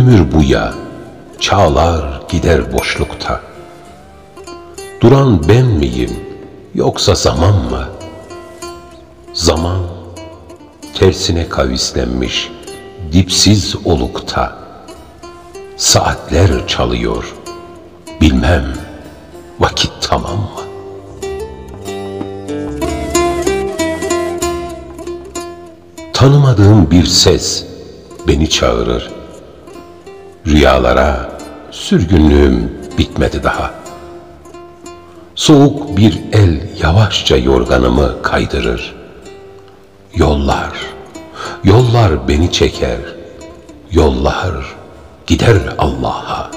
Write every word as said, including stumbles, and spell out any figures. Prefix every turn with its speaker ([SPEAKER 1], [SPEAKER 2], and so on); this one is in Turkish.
[SPEAKER 1] ömür buya, çağlar gider boşlukta. Duran ben miyim, yoksa zaman mı? Zaman, tersine kavislenmiş, dipsiz olukta. Saatler çalıyor, bilmem vakit tamam mı? Tanımadığım bir ses beni çağırır. Rüyalara sürgünlüğüm bitmedi daha. Soğuk bir el yavaşça yorganımı kaydırır. Yollar, yollar beni çeker. Yollar gider Allah'a.